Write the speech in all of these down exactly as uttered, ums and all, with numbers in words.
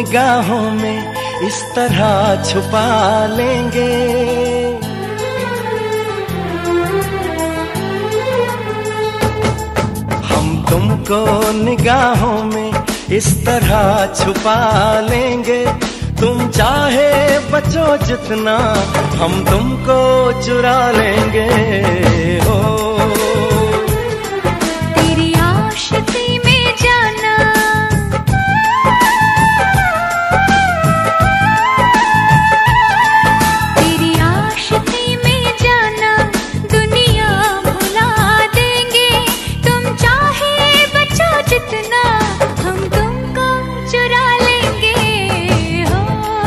निगाहों में इस तरह छुपा लेंगे। हम तुमको निगाहों में इस तरह छुपा लेंगे। तुम चाहे बचो जितना, हम तुमको चुरा लेंगे। हो तेरी आशिकी में जाना, तेरी आशिकी में जाना, दुनिया भुला देंगे। तुम चाहे बचो जितना, हम तुमको चुरा लेंगे। हो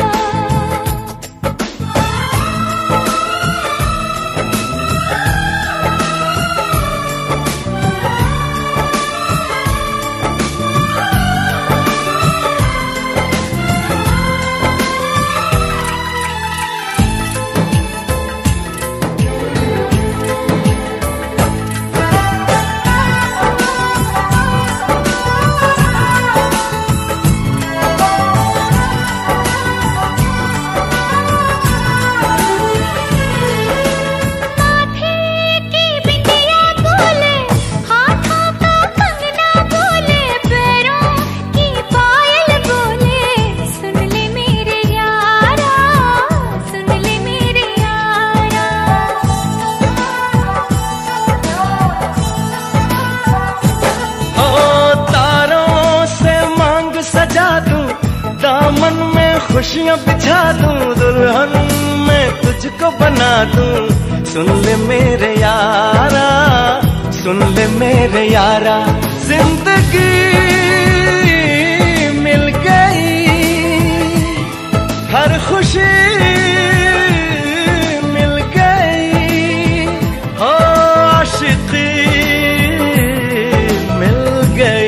दामन में खुशियां बिछा दूं, दुल्हन मैं तुझको बना दूं। सुन ले मेरे यारा, सुन ले मेरे यारा, जिंदगी मिल गई, हर खुशी मिल गई। हो आशिकी मिल गई।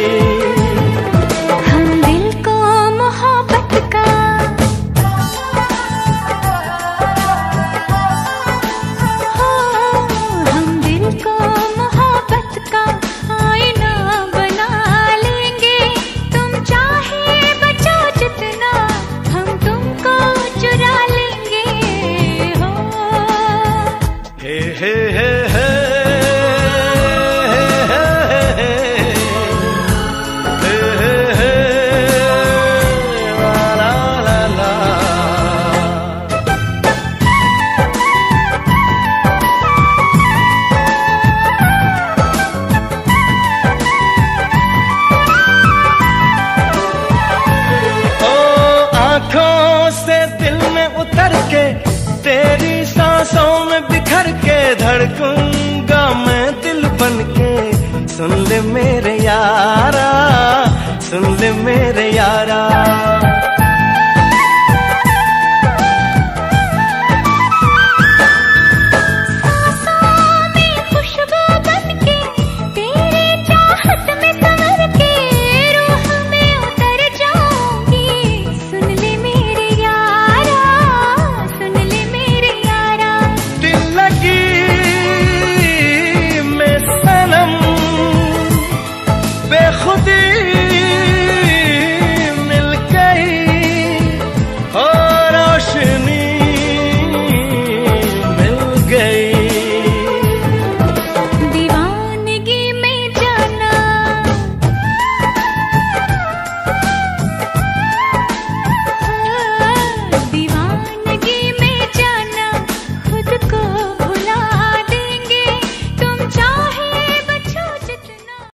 उतर के तेरी सांसों में बिखर के धड़कूंगा मैं दिल बन के। सुन ले मेरे यारा, सुन ले मेरे यारा।